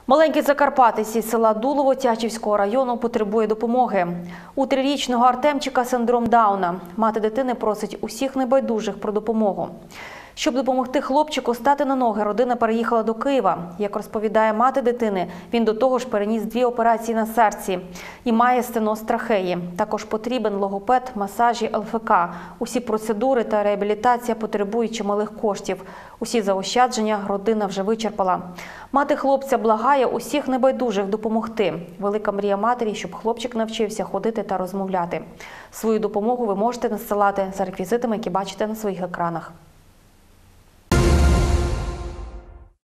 Маленький закарпатець із села Дулово Тячівського району потребує допомоги. У 3-річного Артемчика синдром Дауна. Мати дитини просить усіх небайдужих про допомогу. Щоб допомогти хлопчику стати на ноги, родина переїхала до Києва. Як розповідає мати дитини, він до того ж переніс 2 операції на серці і має стеноз трахеї. Також потрібен логопед, масажі, ЛФК. Усі процедури та реабілітація потребують чималих коштів. Усі заощадження родина вже вичерпала. Мати хлопця благає усіх небайдужих допомогти. Велика мрія матері, щоб хлопчик навчився ходити та розмовляти. Свою допомогу ви можете надсилати за реквізитами, які бачите на своїх екранах.